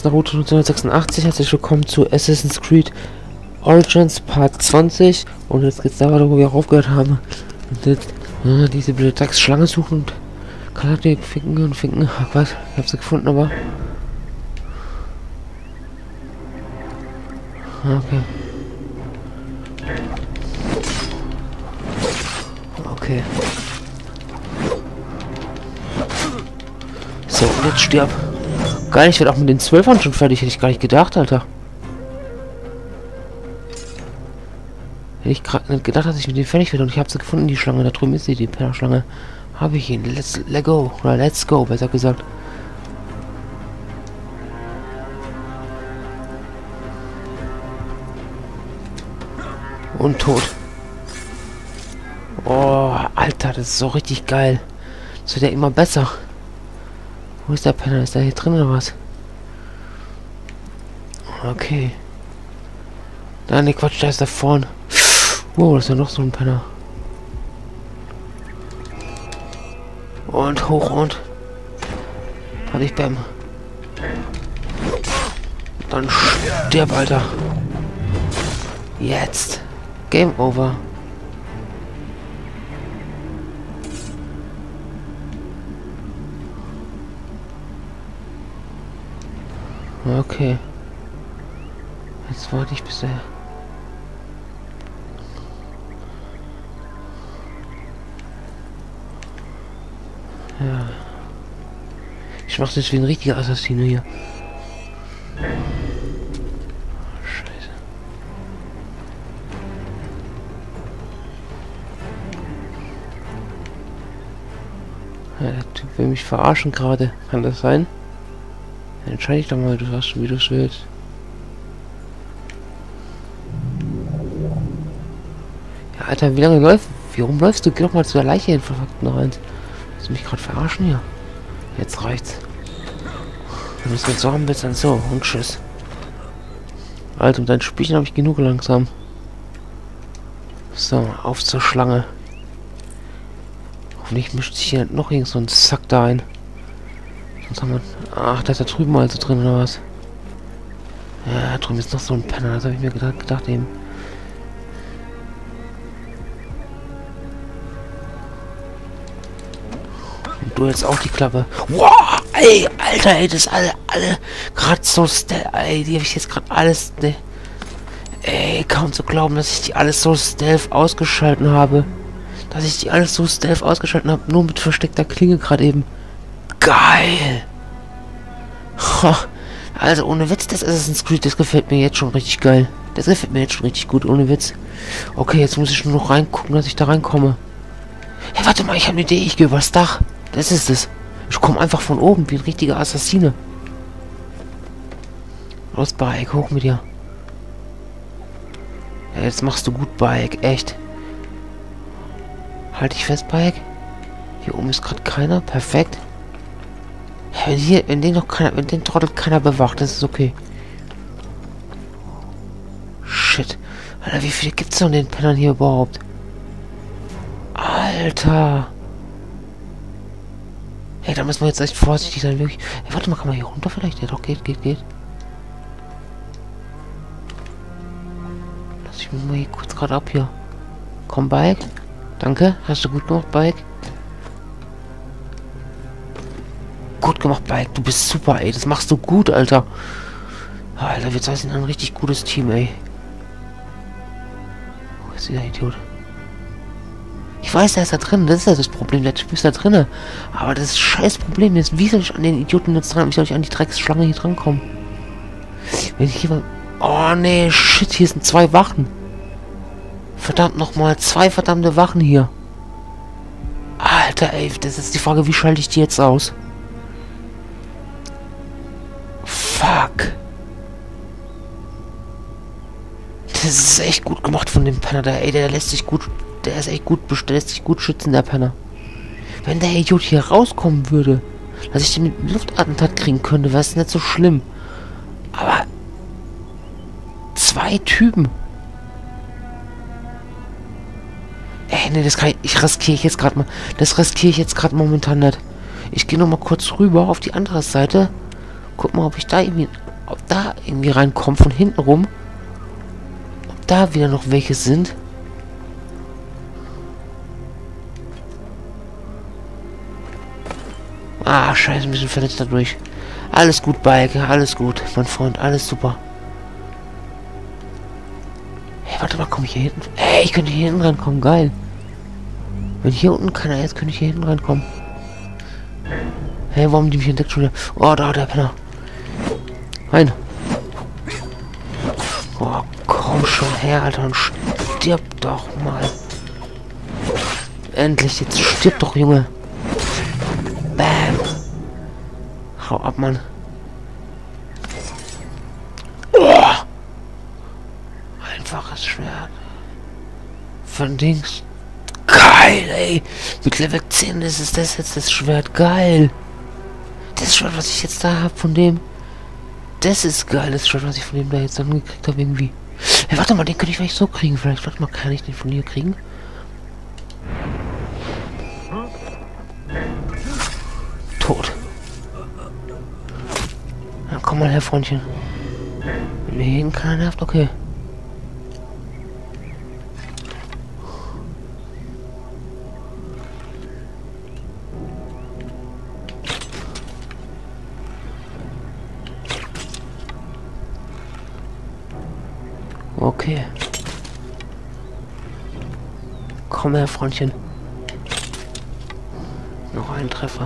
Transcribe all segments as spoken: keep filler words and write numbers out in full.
ist Naruto neunzehnhundertsechsundachtzig. Herzlich willkommen zu Assassin's Creed Origins Part zwanzig. Und jetzt geht's da weiter, wo wir aufgehört haben. Und jetzt äh, diese blöde Drecksschlange suchen und Karate ficken und ficken. Ach was, ich hab sie gefunden, aber... Okay. Okay. So, und jetzt stirb. Geil, ich werde auch mit den Zwölfern schon fertig. Hätte ich gar nicht gedacht, Alter. Hätte ich gerade nicht gedacht, dass ich mit denen fertig werde. Und ich habe sie gefunden, die Schlange. Da drüben ist sie, die Pennerschlange. Habe ich ihn. Let's let go. Oder let's go, besser gesagt. Und tot. Oh, Alter, das ist so richtig geil. Das wird ja immer besser. Wo ist der Penner? Ist der hier drin oder was? Okay. Nein, ne Quatsch, da ist da vorne. Wow, das ist ja noch so ein Penner. Und hoch und... Hab ich Bäm. Dann stirb, Alter. Jetzt. Game over. Okay. Jetzt warte ich bis er... Ja. Ich mach das wie ein richtiger Assassine hier. Scheiße. Ja, der Typ will mich verarschen gerade. Kann das sein? Entscheide ich doch mal, du sagst, wie du es willst. Ja, Alter, wie lange läuft... Wie rum läufst du? Geh doch mal zu der Leiche hin, verfuckt noch eins. Willst du mich gerade verarschen hier? Jetzt reicht's. Wenn du es jetzt so haben willst, dann so. Und tschüss. Alter, um dein Spielchen habe ich genug langsam. So, auf zur Schlange. Hoffentlich mischt sich hier noch irgend so ein Sack da ein. Sonst haben wir... Ach, da ist da drüben also drin, oder was? Ja, da drüben ist noch so ein Penner, das habe ich mir gedacht, gedacht eben. Und du jetzt auch die Klappe. Wow, ey, Alter, ey, das alle, alle, gerade so, ey, die habe ich jetzt gerade alles, ne, ey, kaum zu glauben, dass ich die alles so stealth ausgeschalten habe. Dass ich die alles so stealth ausgeschalten habe, nur mit versteckter Klinge gerade eben. Geil! Also ohne Witz, das Assassin's Creed, das gefällt mir jetzt schon richtig geil. Das gefällt mir jetzt schon richtig gut, ohne Witz. Okay, jetzt muss ich nur noch reingucken, dass ich da reinkomme. Hey, warte mal, ich habe eine Idee, ich gehe übers Dach. Das ist es. Ich komme einfach von oben, wie ein richtiger Assassine. Los, Bike, hoch mit dir. Ja, jetzt machst du gut, Bike, echt. Halt dich fest, Bike. Hier oben ist gerade keiner, perfekt. Wenn hier, wenn den noch keiner, wenn den Trottel keiner bewacht, das ist okay. Shit. Alter, wie viele gibt's von den Pennern hier überhaupt? Alter. Hey, da müssen wir jetzt echt vorsichtig sein, wirklich. Hey, warte mal, kann man hier runter vielleicht? Ja, doch, geht, geht, geht. Lass ich mich mal hier kurz gerade ab hier. Komm, Bike. Danke, hast du gut gemacht, Bike. Gut gemacht, Bike. Du bist super, ey. Das machst du gut, Alter. Alter, wir sind ein richtig gutes Team, ey. Wo ist dieser Idiot? Ich weiß, der ist da drin. Das ist ja das Problem. Der Typ ist da drin. Aber das scheiß Problem ist, wie soll ich an den Idioten jetzt dran? Wie soll ich an die Drecksschlange hier drankommen? Wenn ich hier mal... Oh, nee, shit. Hier sind zwei Wachen. Verdammt nochmal. Zwei verdammte Wachen hier. Alter, ey. Das ist die Frage, wie schalte ich die jetzt aus? Fuck. Das ist echt gut gemacht von dem Penner. Der, ey, der lässt sich gut... Der ist echt gut... Der lässt sich gut schützen, der Penner. Wenn der Idiot hier rauskommen würde, dass ich den mit Luftattentat kriegen könnte, wäre es nicht so schlimm. Aber... Zwei Typen. Ey, ne, das kann ich... Ich riskiere ich jetzt gerade mal... Das riskiere ich jetzt gerade momentan nicht. Ich gehe noch mal kurz rüber auf die andere Seite. Guck mal, ob ich da irgendwie da irgendwie reinkommen von hinten rum. Ob da wieder noch welche sind. Ah, scheiße, ein bisschen verletzt dadurch. Alles gut, Balke, alles gut, mein Freund, alles super. Hey, warte mal, komm ich hier hinten? Ey, ich könnte hier hinten rankommen, geil. Wenn hier unten keiner ist, könnte ich hier hinten rankommen. Hey, warum die mich entdeckt schon wieder? Oh, da, der Penner. Nein. Oh, komm schon her, Alter, und stirb doch mal. Endlich, jetzt stirb doch, Junge. Bam. Hau ab, Mann. Oh. Einfaches Schwert. Von Dings. Geil, ey. Mit Level zehn ist es das jetzt das Schwert. Geil. Das Schwert, was ich jetzt da habe von dem. Das ist geil, das Schwert, was ich von dem da jetzt dann gekriegt habe, irgendwie. Hey, warte mal, den könnte ich vielleicht so kriegen. Vielleicht, warte mal, kann ich den von dir kriegen? Tot. Na, komm mal her, Freundchen. Wenn mir hier keiner nervt, okay. Okay. Komm her, Freundchen. Noch ein Treffer.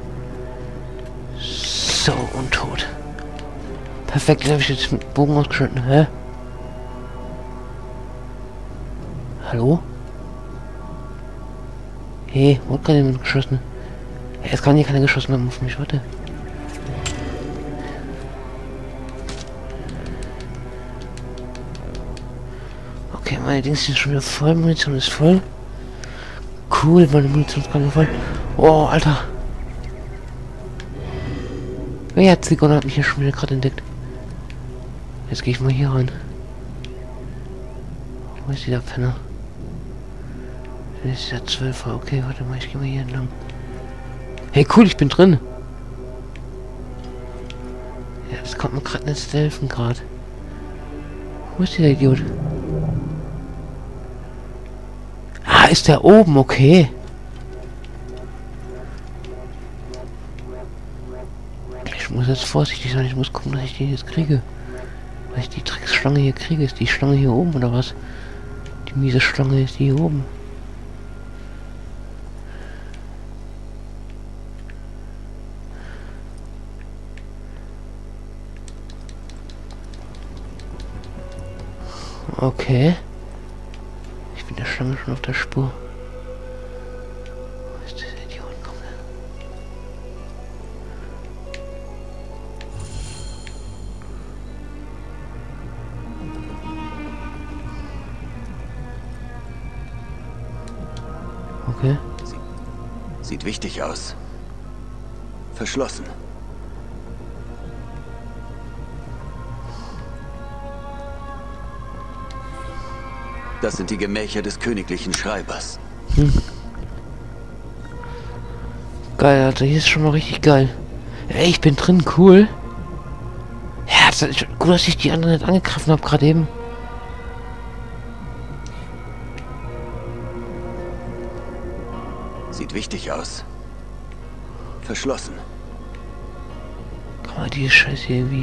So, und tot. Perfekt, den habe ich jetzt mit Bogen ausgeschnitten, hä? Hallo? Hey, wurde gerade jemand geschossen? Hey, jetzt kann hier keiner geschossen haben auf mich, warte. Okay, meine Dings sind schon wieder voll, Munition ist voll. Cool, meine Munition ist gerade voll. Oh, Alter. Wer hat Zigon hat mich hier schon wieder gerade entdeckt. Jetzt gehe ich mal hier rein. Wo ist dieser Penner? Das ist der zwölfer. Okay, warte mal, ich gehe mal hier entlang. Hey, cool, ich bin drin. Ja, das kommt mir gerade nicht helfen gerade. Wo ist dieser Idiot? Ah, ist der oben, okay. Ich muss jetzt vorsichtig sein, ich muss gucken, dass ich die jetzt kriege. Weil ich die Drecksschlange hier kriege. Ist die Schlange hier oben oder was? Die miese Schlange ist die hier oben. Okay. Ich bin der Schlange schon auf der Spur. Wo ist dieser Idiot? Komm her. Okay. Sie sieht wichtig aus. Verschlossen. Das sind die Gemächer des königlichen Schreibers. Hm. Geil, Alter, hier ist schon mal richtig geil. Ey, ich bin drin, cool. Ja, das ist gut, dass ich die anderen nicht angegriffen habe, gerade eben. Sieht wichtig aus. Verschlossen. Kann man die Scheiße hier irgendwie.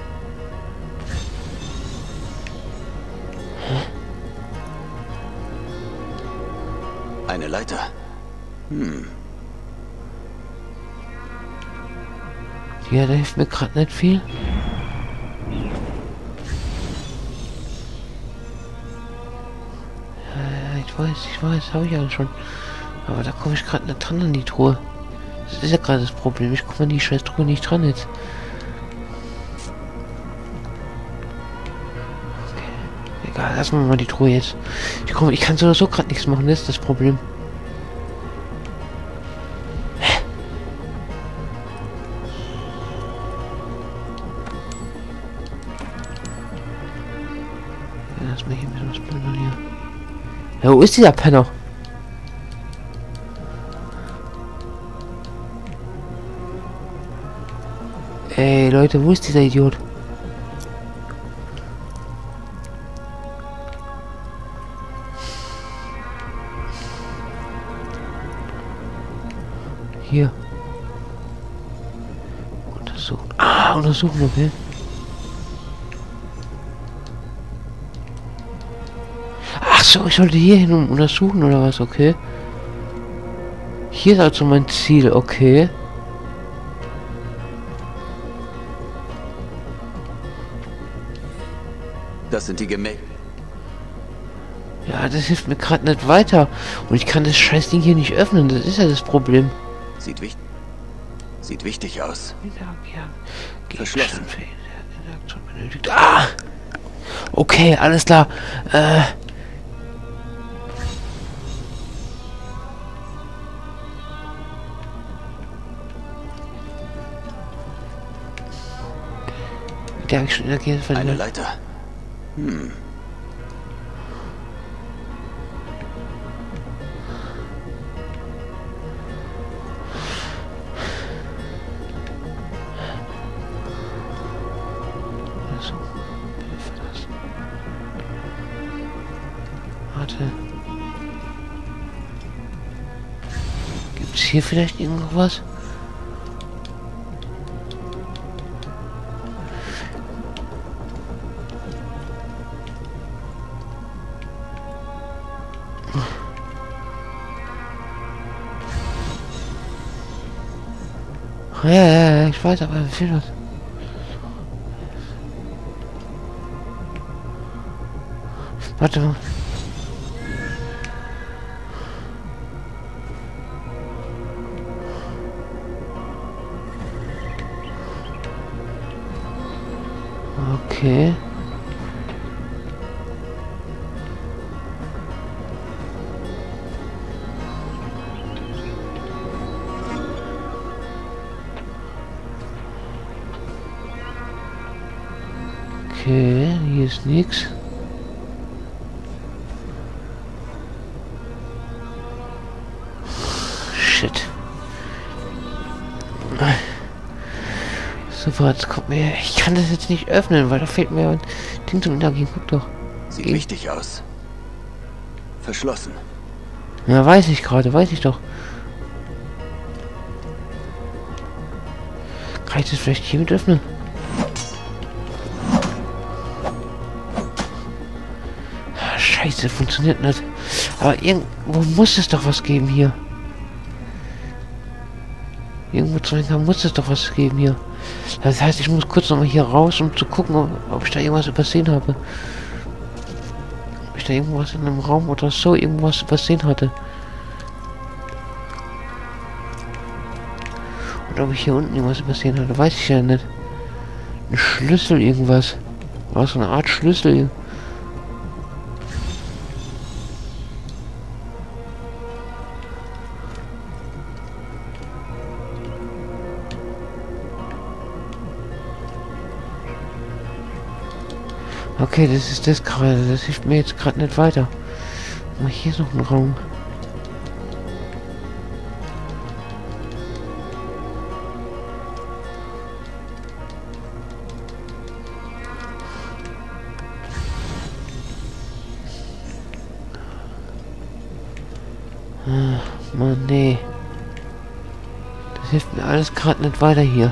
Eine Leiter. Hm. Ja, da hilft mir gerade nicht viel. Ja, ich weiß, ich weiß, habe ich alles schon. Aber da komme ich gerade nicht dran an die Truhe. Das ist ja gerade das Problem. Ich komme an die scheiß Truhe nicht dran jetzt. Okay. Egal, lassen wir mal die Truhe jetzt. Ich komme, ich kann so oder so gerade nichts machen, das ist das Problem. Hä? Ja, lass mal hier ein bisschen was plündern hier. Ja, wo ist dieser Penner? Ey, Leute, wo ist dieser Idiot? Hier. Untersuchen. Ah, untersuchen, okay. Ach so, ich sollte hier hin und untersuchen oder was, okay. Hier ist also mein Ziel, okay. Das sind die Gemächer. Ja, das hilft mir gerade nicht weiter. Und ich kann das Scheißding hier nicht öffnen, das ist ja das Problem. Sieht wichtig. Sieht wichtig aus. Ja, Verschlossen. Ah! Okay, alles klar. Äh. Der habe ich schon Energie verloren. Eine Leiter. Hm. Also, verlassen. Warte. Gibt es hier vielleicht irgendwas? Ja, ja, ja, ich weiß, aber wie viel das? Warte mal. Okay. Okay, hier ist nichts. Shit. Super, jetzt kommt mir. Ich kann das jetzt nicht öffnen, weil da fehlt mir ein Ding zum Interagieren. Guck doch. Sieht Geh. wichtig aus. Verschlossen. Ja, weiß ich gerade, weiß ich doch. Kann ich das vielleicht hiermit öffnen? Scheiße, funktioniert nicht. Aber irgendwo muss es doch was geben hier. Irgendwo zu Eingang muss es doch was geben hier. Das heißt, ich muss kurz noch mal hier raus, um zu gucken, ob, ob ich da irgendwas übersehen habe. Ob ich da irgendwas in einem Raum oder so irgendwas übersehen hatte. Und ob ich hier unten irgendwas übersehen hatte, weiß ich ja nicht. Ein Schlüssel, irgendwas. War so eine Art Schlüssel. Okay, das ist das gerade. Das hilft mir jetzt gerade nicht weiter. Aber hier ist noch ein Raum. Ach, Mann, nee. Das hilft mir alles gerade nicht weiter hier.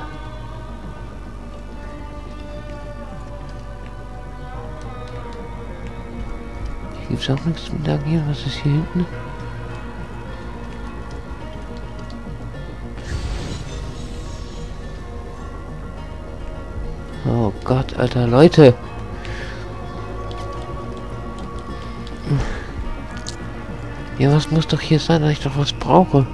Hier gibt's auch nichts mit agieren. Was ist hier hinten? Oh Gott, Alter, Leute. Ja, was muss doch hier sein, dass ich doch was brauche?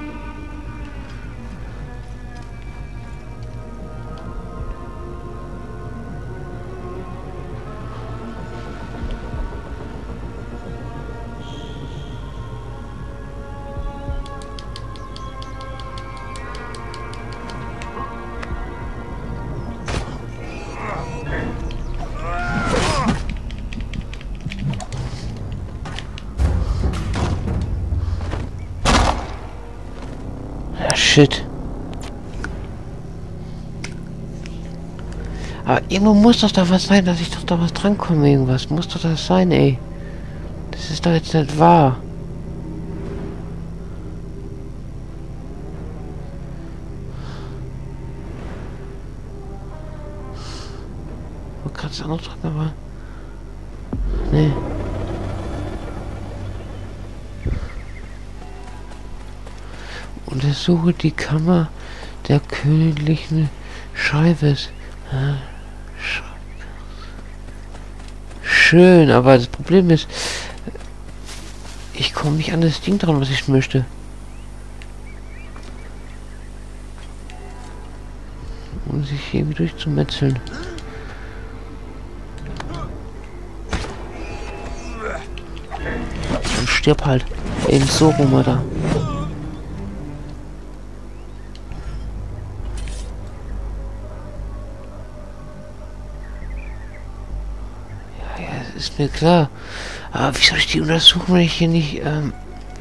Shit. Aber irgendwo muss doch da was sein, dass ich doch da was drankomme. Irgendwas muss doch das sein, ey. Das ist doch jetzt nicht wahr. War gerade das andere dran, aber... Nee. Untersuche die Kammer der königlichen Schreibers. Ah, schön, aber das Problem ist, ich komme nicht an das Ding dran, was ich möchte. Um sich irgendwie durchzumetzeln. Dann stirb halt. Eben so rum, da. Ja, ja, das ist mir klar. Aber wie soll ich die untersuchen, wenn ich hier nicht, ähm...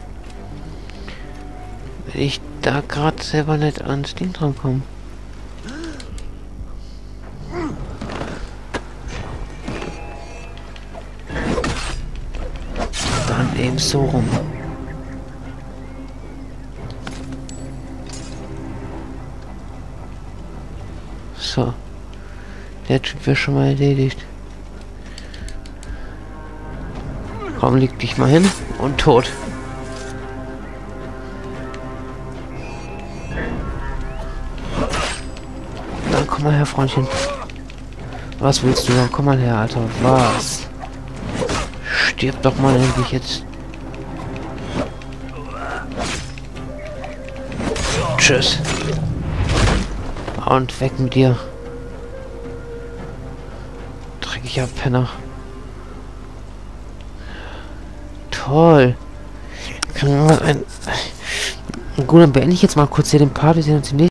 wenn ich da gerade selber nicht ans Ding dran komme? Dann eben so rum. So. Der Typ wäre schon mal erledigt. Komm, leg dich mal hin und tot. Dann komm mal her, Freundchen. Was willst du? Dann komm mal her, Alter. Was? Stirb doch mal endlich jetzt. Tschüss. Und weg mit dir. Dreckiger Penner. Toll. Kann man ein... Gut, dann beende ich jetzt mal kurz hier den Part. Wir sehen uns im nächsten